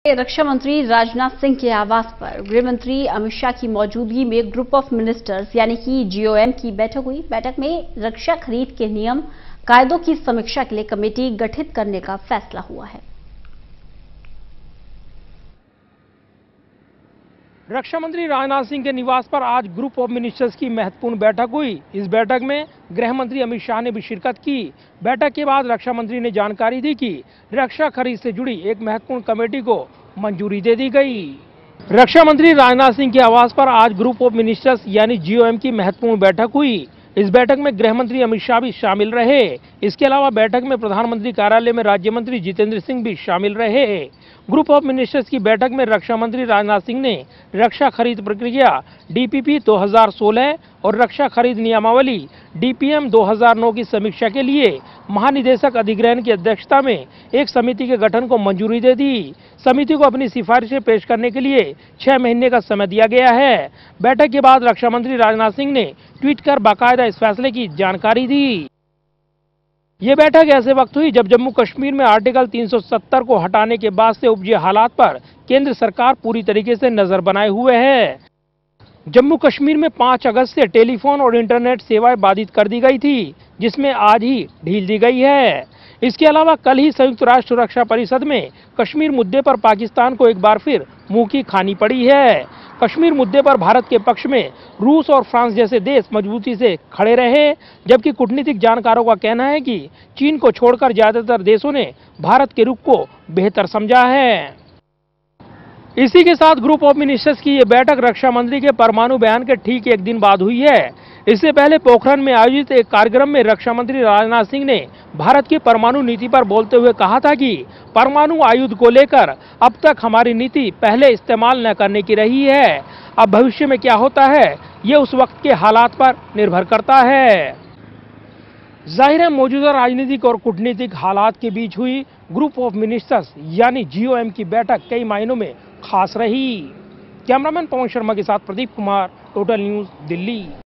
रक्षा मंत्री राजनाथ सिंह के आवास पर गृह मंत्री अमित शाह की मौजूदगी में ग्रुप ऑफ मिनिस्टर्स यानी कि जीओएम की बैठक हुई। बैठक में रक्षा खरीद के नियम कायदों की समीक्षा के लिए कमेटी गठित करने का फैसला हुआ है। रक्षा मंत्री राजनाथ सिंह के निवास पर आज ग्रुप ऑफ मिनिस्टर्स की महत्वपूर्ण बैठक हुई। इस बैठक में गृह मंत्री अमित शाह ने भी शिरकत की। बैठक के बाद रक्षा मंत्री ने जानकारी दी कि रक्षा खरीद से जुड़ी एक महत्वपूर्ण कमेटी को मंजूरी दे दी गई। रक्षा मंत्री राजनाथ सिंह के आवास पर आज ग्रुप ऑफ मिनिस्टर्स यानी जीओएम की महत्वपूर्ण बैठक हुई। इस बैठक में गृह मंत्री अमित शाह भी शामिल रहे। इसके अलावा बैठक में प्रधानमंत्री कार्यालय में राज्य मंत्री जितेंद्र सिंह भी शामिल रहे। ग्रुप ऑफ मिनिस्टर्स की बैठक में रक्षा मंत्री राजनाथ सिंह ने रक्षा खरीद प्रक्रिया डीपीपी 2016 और रक्षा खरीद नियमावली डीपीएम 2009 की समीक्षा के लिए महानिदेशक अधिग्रहण की अध्यक्षता में एक समिति के गठन को मंजूरी दे दी। समिति को अपनी सिफारिशें पेश करने के लिए 6 महीने का समय दिया गया है। बैठक के बाद रक्षा मंत्री राजनाथ सिंह ने ट्वीट कर बाकायदा इस फैसले की जानकारी दी। ये बैठक ऐसे वक्त हुई जब जम्मू कश्मीर में आर्टिकल 370 को हटाने के बाद से उपजे हालात पर केंद्र सरकार पूरी तरीके से नजर बनाए हुए है। जम्मू कश्मीर में 5 अगस्त से टेलीफोन और इंटरनेट सेवाएं बाधित कर दी गई थी, जिसमें आज ही ढील दी गई है। इसके अलावा कल ही संयुक्त राष्ट्र सुरक्षा परिषद में कश्मीर मुद्दे पर पाकिस्तान को एक बार फिर मुंह की खानी पड़ी है। कश्मीर मुद्दे पर भारत के पक्ष में रूस और फ्रांस जैसे देश मजबूती से खड़े रहे, जबकि कूटनीतिक जानकारों का कहना है कि चीन को छोड़कर ज्यादातर देशों ने भारत के रुख को बेहतर समझा है। इसी के साथ ग्रुप ऑफ मिनिस्टर्स की ये बैठक रक्षा मंत्री के परमाणु बयान के ठीक एक दिन बाद हुई है। इससे पहले पोखरण में आयोजित एक कार्यक्रम में रक्षा मंत्री राजनाथ सिंह ने भारत की परमाणु नीति पर बोलते हुए कहा था कि परमाणु आयुध को लेकर अब तक हमारी नीति पहले इस्तेमाल न करने की रही है। अब भविष्य में क्या होता है ये उस वक्त के हालात पर निर्भर करता है। जाहिर है मौजूदा राजनीतिक और कूटनीतिक हालात के बीच हुई ग्रुप ऑफ मिनिस्टर्स यानी जीओएम की बैठक कई मायनों में खास रही। कैमरामैन पवन शर्मा के साथ प्रदीप कुमार, टोटल न्यूज़, दिल्ली।